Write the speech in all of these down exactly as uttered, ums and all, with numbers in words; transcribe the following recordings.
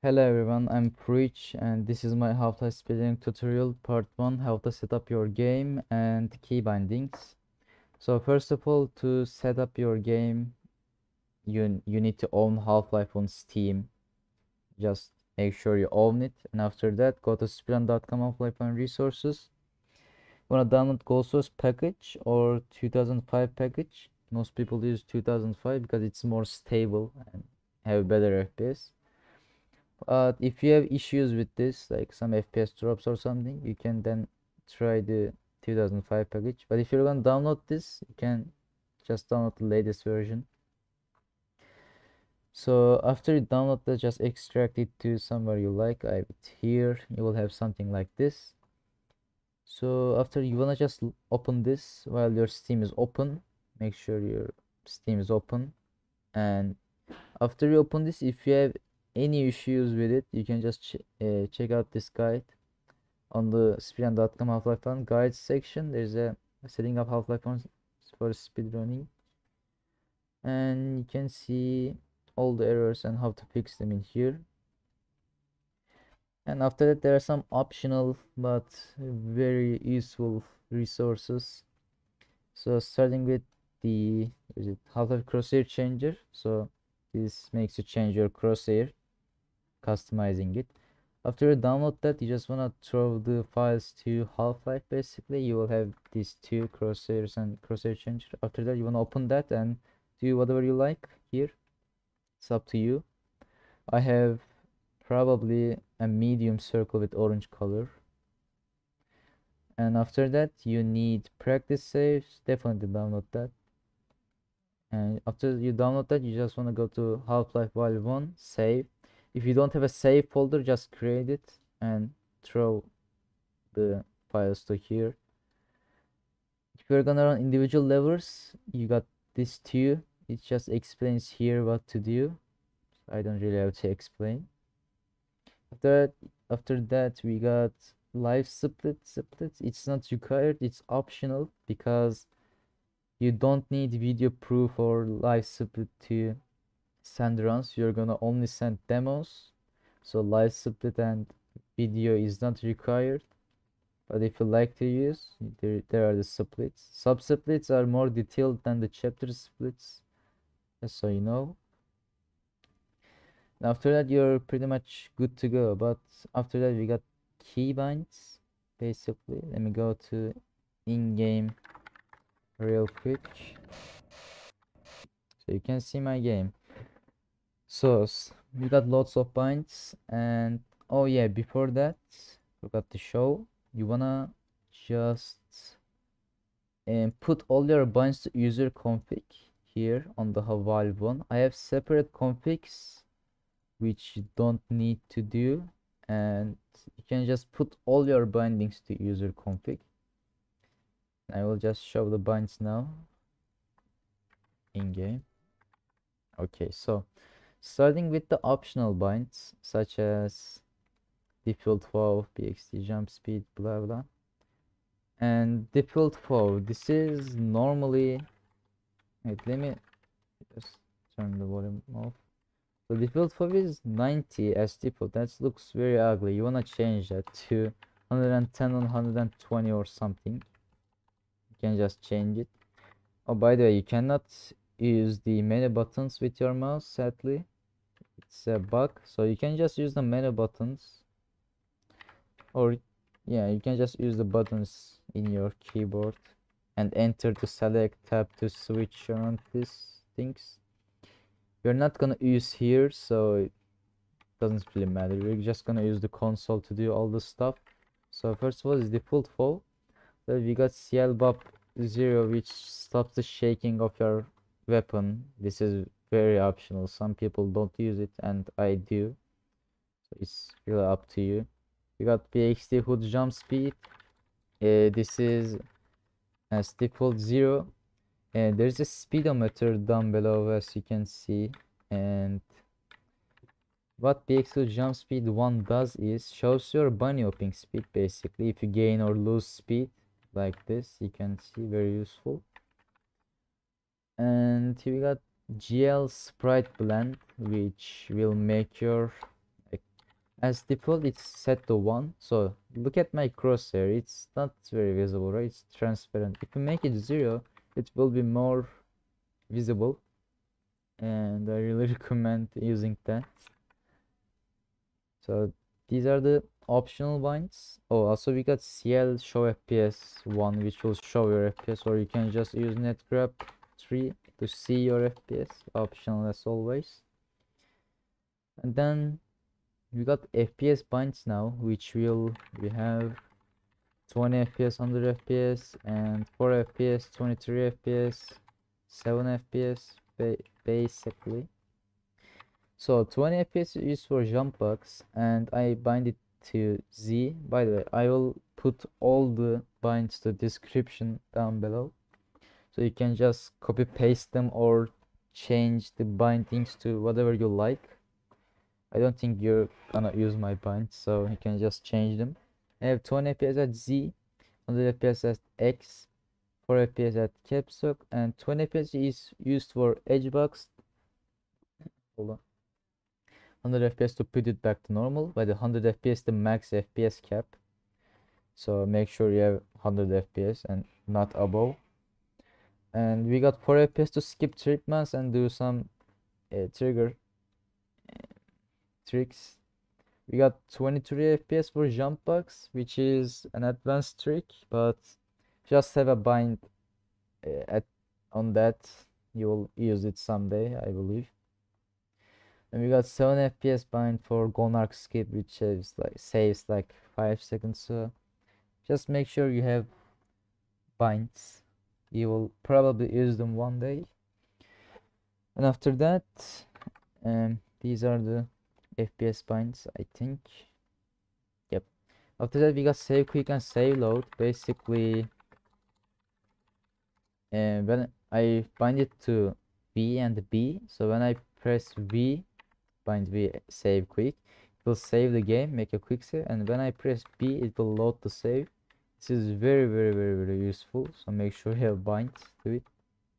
Hello everyone, I'm Preach and this is my Half-Life Speedrunning tutorial part one, how to set up your game and key bindings. So first of all, to set up your game, you you need to own Half-Life on Steam. Just make sure you own it, and after that go to speedrun dot com Half-Life and resources. You want to download Ghost Source package or two thousand five package. Most people use two thousand five because it's more stable and have better F P S. Uh, if you have issues with this, like some F P S drops or something, you can then try the two thousand five package. But if you're gonna download this, you can just download the latest version. So after you download that, just extract it to somewhere you like. I have it here. You will have something like this. So after you wanna just open this while your Steam is open. Make sure your Steam is open, and after you open this, if you have any issues with it, you can just ch uh, check out this guide on the speedrun dot com Half-Life one guides section. There's a setting up Half-Life one for speedrunning, and you can see all the errors and how to fix them in here. And after that, there are some optional but very useful resources. So starting with the is it Half-Life Crosshair Changer. So this makes you change your crosshair, customizing it. After you download that, you just wanna throw the files to Half-Life. Basically, you will have these two crosshairs and crosshair changer. After that, you wanna open that and do whatever you like here. It's up to you. I have probably a medium circle with orange color. And after that, you need practice saves. Definitely download that. And after you download that, you just wanna go to Half-Life Volume one, save. If you don't have a save folder, just create it and throw the files to here. If you're gonna run individual levels, you got this two. It just explains here what to do. I don't really have to explain. After that, after that we got live split splits. It's not required, it's optional because you don't need video proof or live split to send runs. You're gonna only send demos, so live split and video is not required. But if you like to use, there, there are the splits. Sub-splits are more detailed than the chapter splits, just so you know. And after that, you're pretty much good to go. But after that, we got keybinds, basically. Let me go to in-game real quick, so you can see my game. So we got lots of binds, and oh yeah, before that, forgot to show. You wanna just and put all your binds to user config here on the Valve one. I have separate configs which you don't need to do, and you can just put all your bindings to user config. I will just show the binds now in game. Okay, so starting with the optional binds such as default foe, bxt jump speed, blah blah. And default foe, this is normally, wait, let me just turn the volume off. The default foe is ninety as default. That looks very ugly. You wanna change that to one hundred ten or one hundred twenty or something. You can just change it. Oh, by the way, you cannot use the menu buttons with your mouse, sadly. It's a bug. So you can just use the menu buttons. Or, yeah, you can just use the buttons in your keyboard and enter to select, tab to switch around these things. You're not gonna use here, so it doesn't really matter. We're just gonna use the console to do all the stuff. So first of all is default foe. Then we got C L B U P zero, which stops the shaking of your weapon. This is very optional. Some people don't use it, and I do. So it's really up to you. We got B X T hood jump speed. Uh, this is as default zero. And there's a speedometer down below, as you can see. And what B X T jump speed one does is shows your bunny hopping speed. Basically, if you gain or lose speed like this, you can see, very useful. And here we got G L sprite blend, which will make your like, As default it's set to one, so look at my crosshair, it's not very visible, right? It's transparent. If you make it zero, it will be more visible, and I really recommend using that. So these are the optional binds. Oh, also we got C L show F P S one, which will show your F P S, or you can just use netgraph three to see your F P S, optional as always. And then we got F P S binds now, which will we have twenty F P S, one hundred F P S, and four F P S, twenty-three F P S, seven F P S, ba basically. So twenty F P S is for jump bugs, and I bind it to Z. By the way, I will put all the binds to description down below, so you can just copy paste them or change the bindings to whatever you like. I don't think you're gonna use my binds, so you can just change them. I have twenty F P S at Z, one hundred F P S at X, four F P S at caps lock, and twenty F P S is used for edge bugs. Hold on. one hundred F P S to put it back to normal, by the one hundred F P S the max F P S cap. So make sure you have one hundred F P S and not above. And we got four F P S to skip treatments and do some uh, trigger uh, tricks. We got twenty-three F P S for jump bugs, which is an advanced trick, but just have a bind uh, at on that. You will use it someday, I believe. And we got seven F P S bind for Gonarch skip, which is like saves like five seconds. So just make sure you have binds. You will probably use them one day. And after that, um, these are the F P S binds, I think. Yep. After that, we got save quick and save load. Basically, uh, when I bind it to B and B, so when I press V, bind V save quick, it will save the game, make a quick save, and when I press B, it will load the save. This is very, very, very, very useful. So make sure you have bind to it.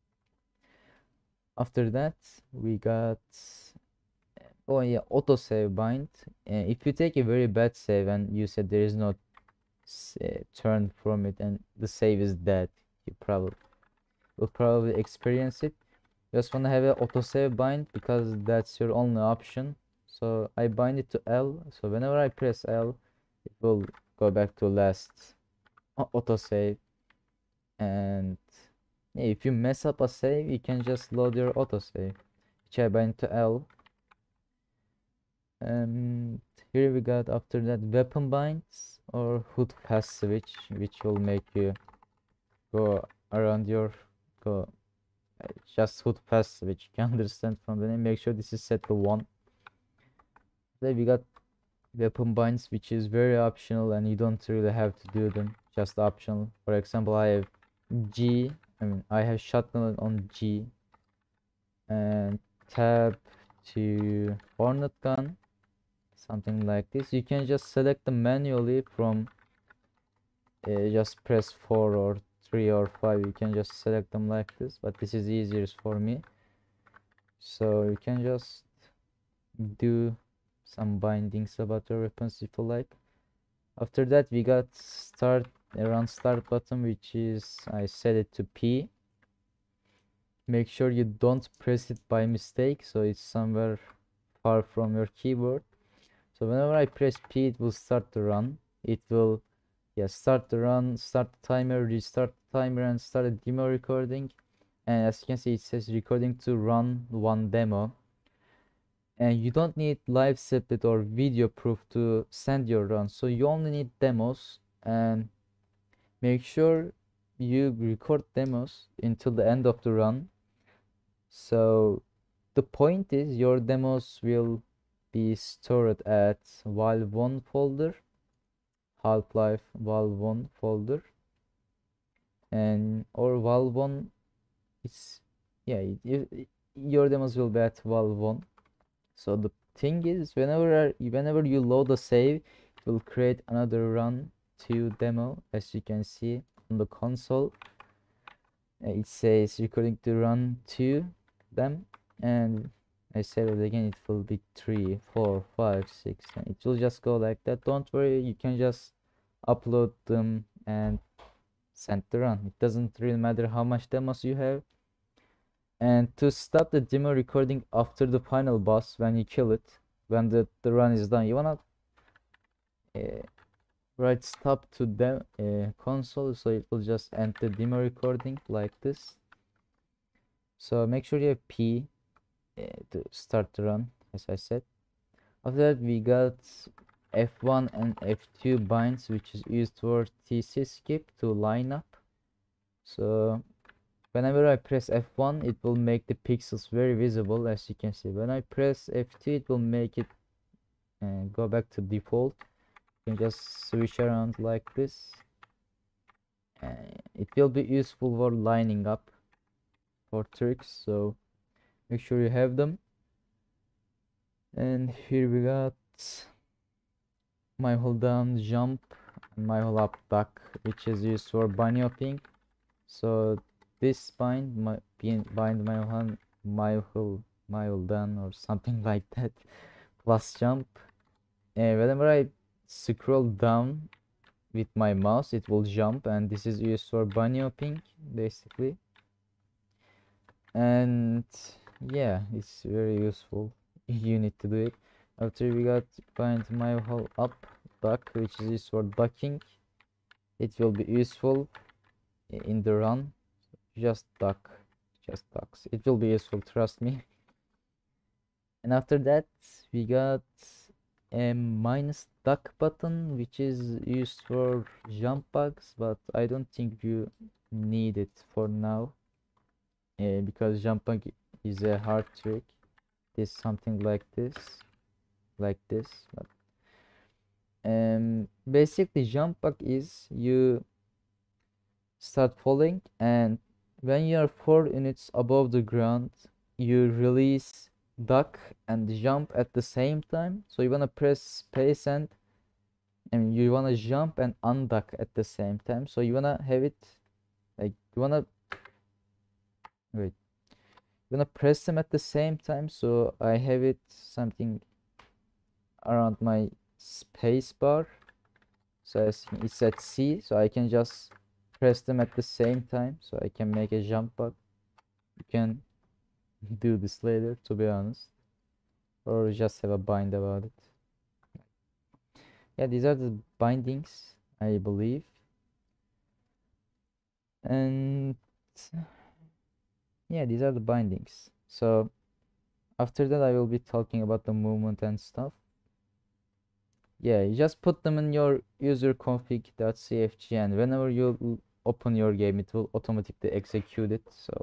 After that, we got oh yeah, auto save bind. Uh, if you take a very bad save and you said there is no uh, turn from it and the save is dead, you probably will probably experience it. Just want to have an autosave bind because that's your only option. So I bind it to L, so whenever I press L, it will go back to last autosave. And yeah, if you mess up a save, you can just load your autosave, which I bind to L. And here we got after that weapon binds or hood fast switch, which will make you go around your go just hood fast switch. You can understand from the name. Make sure this is set to one. Then we got weapon binds, which is very optional and you don't really have to do them, just optional. For example, I have G, I mean I have shotgun on G, and tab to hornet gun, something like this. You can just select them manually from uh, just press four or three or five. You can just select them like this, but this is easier for me, so you can just do some bindings about your weapons if you like. After that, we got start around start button, which is I set it to P. Make sure you don't press it by mistake, so it's somewhere far from your keyboard. So whenever I press P, it will start to run. It will yeah start the run, start the timer, restart the timer, and start a demo recording. And as you can see, it says recording to run one demo. And you don't need live snippet or video proof to send your run, so you only need demos. And make sure you record demos until the end of the run. So the point is your demos will be stored at Valve one folder, Half-Life Valve one folder, and or Valve one, it's yeah it, it, your demos will be at Valve one. So the thing is, whenever whenever you load a save, it will create another run to demo. As you can see on the console, it says recording to run to them. And I save it again, it will be three, four, five, six, and it will just go like that. Don't worry, you can just upload them and send the run. It doesn't really matter how much demos you have. And to stop the demo recording after the final boss, when you kill it, when the, the run is done, you wanna uh, write stop to the uh, console, so it will just end the demo recording like this. So make sure you have P uh, to start the run, as I said. After that, we got F one and F two binds, which is used for T C skip to line up. So whenever I press F one, it will make the pixels very visible, as you can see. When I press F two, it will make it uh, go back to default. You can just switch around like this. Uh, it will be useful for lining up for tricks, so make sure you have them. And here we got my hold down jump and my hold up duck, which is used for bunny hopping. So this bind my bind my hand my hold my hold down or something like that plus jump. And whenever I scroll down with my mouse, it will jump, and this is used for bunny hopping basically. And yeah, it's very useful. You need to do it. After we got bind my hold up duck, which is used for ducking. It will be useful in the run. Just duck, just ducks. It will be useful, trust me. And after that, we got a minus duck button, which is used for jump bugs, but I don't think you need it for now, uh, because jump bug is a hard trick. It's something like this, like this. But um, basically, jump bug is you start falling, and when you are four units above the ground, you release duck and jump at the same time. So you wanna press space and and you wanna jump and unduck at the same time. So you wanna have it like you wanna wait. You wanna press them at the same time. So I have it something around my space bar. So it's at C. So I can just press them at the same time. So I can make a jump bug. You can do this later, to be honest, or just have a bind about it. Yeah, these are the bindings, I believe. And yeah, these are the bindings. So after that, I will be talking about the movement and stuff. Yeah, you just put them in your user config.cfg, and whenever you open your game, it will automatically execute it. So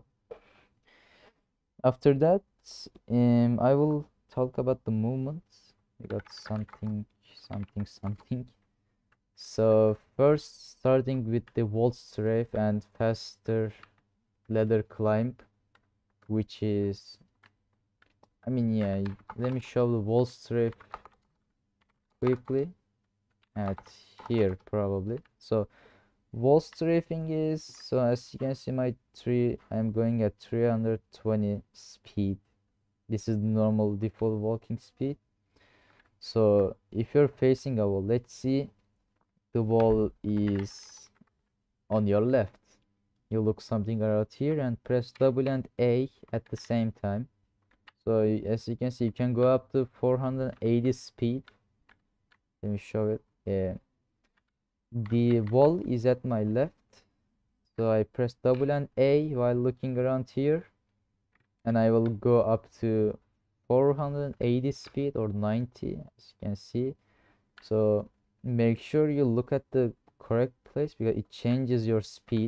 after that, um, I will talk about the movements. We got something, something, something. So first, starting with the wall strafe and faster ladder climb, which is, I mean, yeah, let me show the wall strafe quickly at here probably. So wall strafing is, so as you can see my tree, I'm going at three hundred twenty speed. This is normal default walking speed. So if you're facing a wall, let's see the wall is on your left. You look something around here and press W and A at the same time. So as you can see, you can go up to four hundred eighty speed. Let me show it. Yeah. The wall is at my left. So I press W and A while looking around here. And I will go up to four hundred eighty speed or ninety, as you can see. So make sure you look at the correct place because it changes your speed.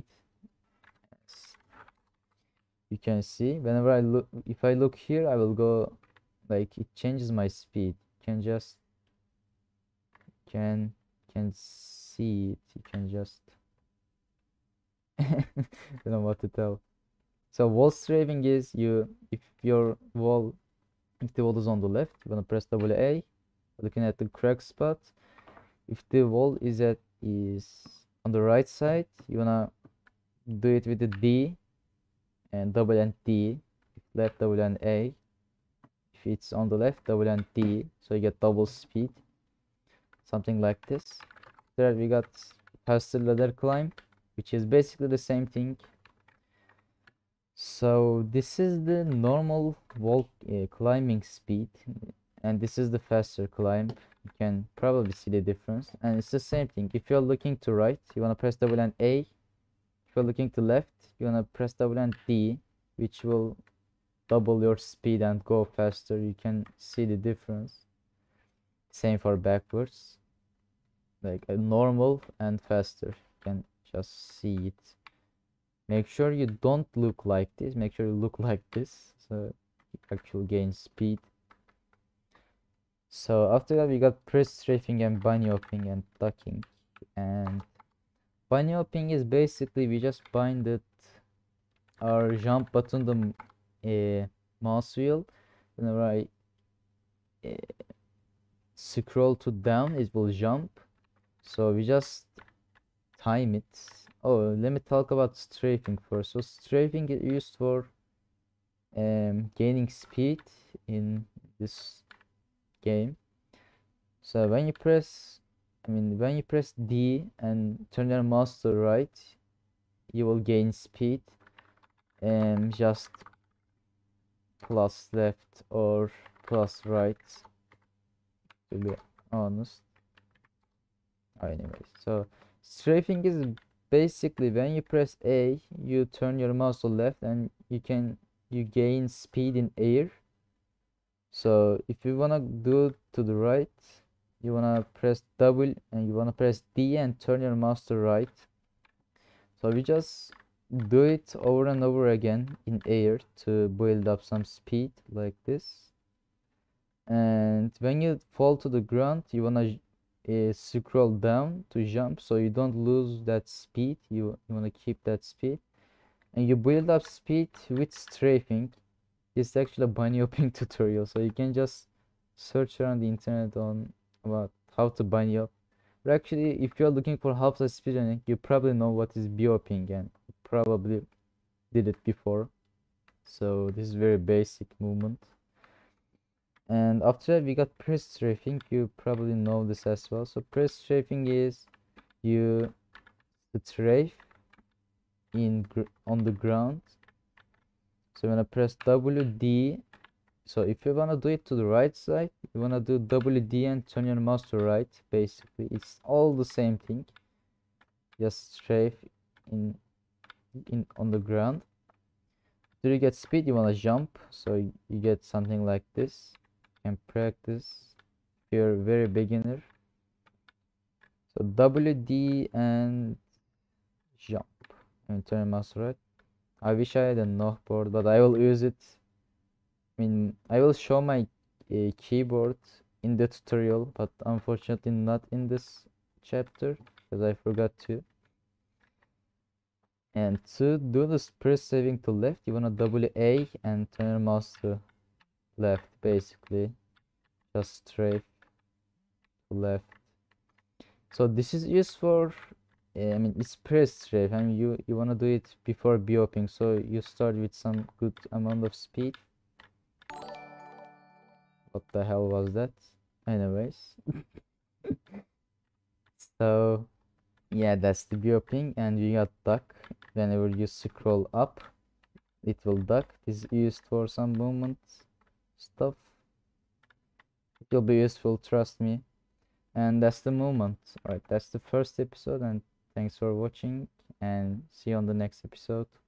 You can see whenever I look, if I look here, I will go like it changes my speed. You can just can can see it. You can just I don't know what to tell. So wall strafing is you if your wall if the wall is on the left, you wanna press W A, looking at the correct spot. If the wall is at is on the right side, you wanna do it with the D and W and D, left W and A. If if it's on the left, W and D, so you get double speed, something like this. There we got faster ladder climb, which is basically the same thing. So this is the normal wall uh, climbing speed, and this is the faster climb. You can probably see the difference, and it's the same thing. If you're looking to right, you want to press W and A. If you're looking to left, you want to press W and D, which will double your speed and go faster. You can see the difference. Same for backwards, like a normal and faster. You can just see it. Make sure you don't look like this. Make sure you look like this, so you actually gain speed. So after that, we got press strafing and bunny hopping and ducking. And bunny hopping is basically we just bind it our jump button the uh, mouse wheel. Whenever I uh, scroll to down, it will jump. So we just time it. Oh, let me talk about strafing first. So strafing is used for um, gaining speed in this game. So when you press, I mean, when you press D and turn your mouse to right, you will gain speed. And just plus left or plus right, to be honest. Anyways, so strafing is basically when you press A, you turn your mouse to left and you can you gain speed in air. So if you wanna do to the right, you wanna press W and you wanna press D and turn your mouse to right. So we just do it over and over again in air to build up some speed like this. And when you fall to the ground, you wanna uh, scroll down to jump, so you don't lose that speed. You, you wanna keep that speed, and you build up speed with strafing. It's actually a bunny hopping tutorial, so you can just search around the internet on about how to bunny hop. But actually, if you're looking for half the speedrunning, you probably know what is B-hopping and probably did it before. So this is very basic movement. And after that, we got press strafing. You probably know this as well. So press strafing is you strafe in gr on the ground. So when I press W D, so if you wanna do it to the right side, you wanna do W D and turn your mouse to right. Basically, it's all the same thing. Just strafe in in on the ground. Do you get speed? You wanna jump, so you get something like this. You can practice if you're a very beginner. So W D and jump and turn mouse right. I wish I had a knockboard, but I will use it. I mean, I will show my uh, keyboard in the tutorial, but unfortunately not in this chapter because I forgot to. And to do this press saving to left, you wanna W A and turn your mouse to left, basically. Just strafe to left. So this is used for, uh, I mean, it's press strafe, and you you wanna do it before B-hopping, so you start with some good amount of speed. What the hell was that? Anyways, so yeah, that's the B-hopping, and you got duck. Whenever you scroll up, it will duck. This is used for some movement stuff. It will be useful, trust me. And that's the movement. Alright, that's the first episode, and thanks for watching, and see you on the next episode.